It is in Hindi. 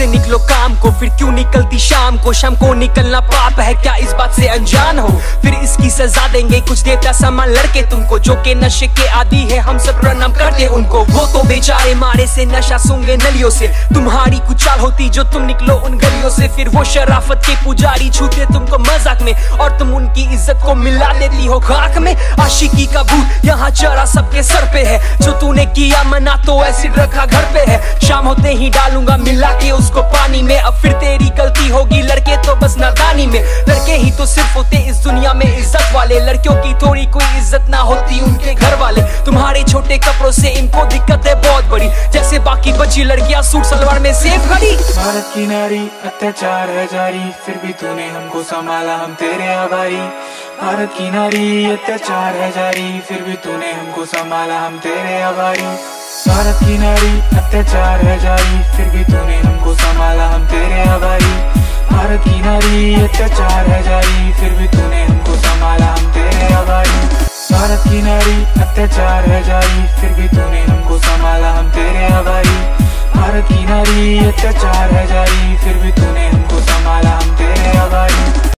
से निकलो काम को, फिर क्यों निकलती शाम को? शाम को निकलना पाप है क्या, इस बात से अनजान हो? फिर इसकी सजा देंगे कुछ देवता समान लड़के तुमको, जो के नशे के आदि है हम सब प्रणाम करते उनको। वो तो बेचारे मारे से नशा सूंघे नलियों से, तुम्हारी कुछ चाल होती जो तुम निकलो उन गलियों से। फिर वो शराफत के पुजारी छूते तुमको मजाक में, और तुम उनकी इज्जत को मिला देती हो खाक में। आशिकी का भूत यहाँ चढ़ा सबके सर पे है, जो तूने किया मना तो एसिड रखा घर पे है। शाम होते ही डालूंगा मिला के उसको पानी में, अब फिर तेरी गलती होगी लड़के तो बस नादानी में। लड़के ही तो सिर्फ होते इस दुनिया में इज्जत वाले, लड़कियों की थोड़ी कोई इज्जत ना होती उनके घर वाले। तुम्हारे छोटे कपड़ों से इनको दिक्कत है बहुत बड़ी, जैसे बाकी बची लड़कियां सूट सलवार में सेफ खड़ी। भारत की नारी अत्याचार है जारी, फिर भी तूने हमको संभाला हम तेरे आभारी। भारत की नारी अत्याचार है जारी, फिर भी तूने हमको संभाला हम तेरे आभारी। भारत की नारी अत्याचार है जारी, फिर भी तूने हमको संभाला हम तेरे आभारी। भारत की नारी अत्याचार है जारी, फिर भी तूने हमको संभाला हम तेरे आभारी। भारत की नारी अत्याचार है जारी, फिर भी तूने हमको संभाला हम तेरे आभारी। भारत की नारी अत्याचार है जारी, फिर भी तूने हमको संभाला हम तेरे आभारी।